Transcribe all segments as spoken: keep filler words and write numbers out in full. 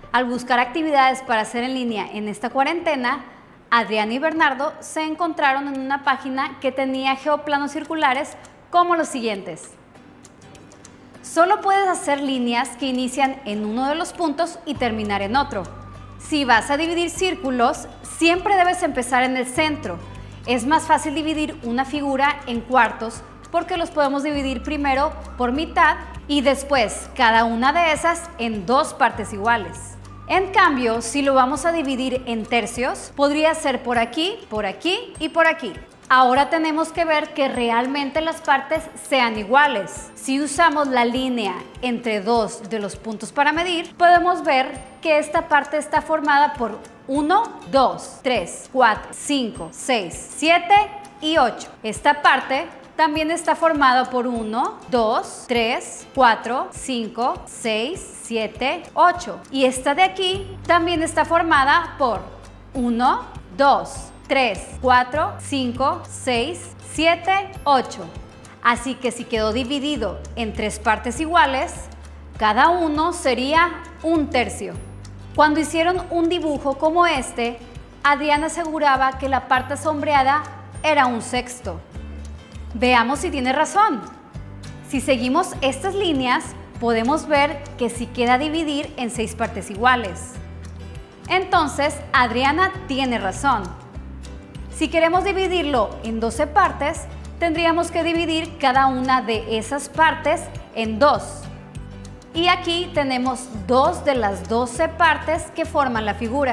Al buscar actividades para hacer en línea en esta cuarentena, Adriana y Bernardo se encontraron en una página que tenía geoplanos circulares como los siguientes. Solo puedes hacer líneas que inician en uno de los puntos y terminar en otro. Si vas a dividir círculos, siempre debes empezar en el centro. Es más fácil dividir una figura en cuartos porque los podemos dividir primero por mitad y después cada una de esas en dos partes iguales. En cambio, si lo vamos a dividir en tercios, podría ser por aquí, por aquí y por aquí. Ahora tenemos que ver que realmente las partes sean iguales. Si usamos la línea entre dos de los puntos para medir, podemos ver que esta parte está formada por uno, dos, tres, cuatro, cinco, seis, siete y ocho. Esta parte también está formada por uno, dos, tres, cuatro, cinco, seis, siete, ocho. Y esta de aquí también está formada por uno, dos, tres, cuatro, cinco, seis, siete, ocho. Así que si quedó dividido en tres partes iguales, cada uno sería un tercio. Cuando hicieron un dibujo como este, Adriana aseguraba que la parte sombreada era un sexto. Veamos si tiene razón. Si seguimos estas líneas, podemos ver que sí queda dividir en seis partes iguales. Entonces, Adriana tiene razón. Si queremos dividirlo en doce partes, tendríamos que dividir cada una de esas partes en dos. Y aquí tenemos dos de las doce partes que forman la figura.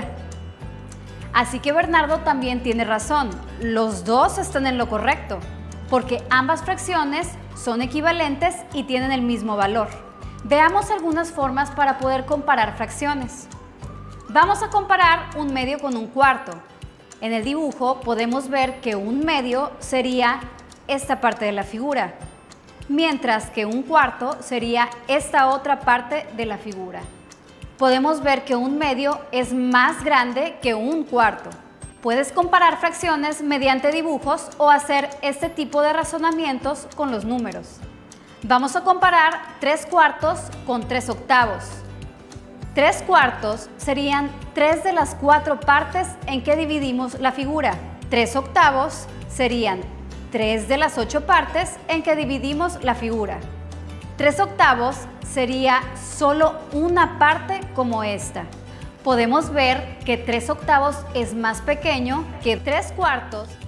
Así que Bernardo también tiene razón. Los dos están en lo correcto, porque ambas fracciones son equivalentes y tienen el mismo valor. Veamos algunas formas para poder comparar fracciones. Vamos a comparar un medio con un cuarto. En el dibujo podemos ver que un medio sería esta parte de la figura, mientras que un cuarto sería esta otra parte de la figura. Podemos ver que un medio es más grande que un cuarto. Puedes comparar fracciones mediante dibujos o hacer este tipo de razonamientos con los números. Vamos a comparar tres cuartos con tres octavos. Tres cuartos serían tres de las cuatro partes en que dividimos la figura. Tres octavos serían tres de las ocho partes en que dividimos la figura. Tres octavos sería solo una parte como esta. Podemos ver que tres octavos es más pequeño que tres cuartos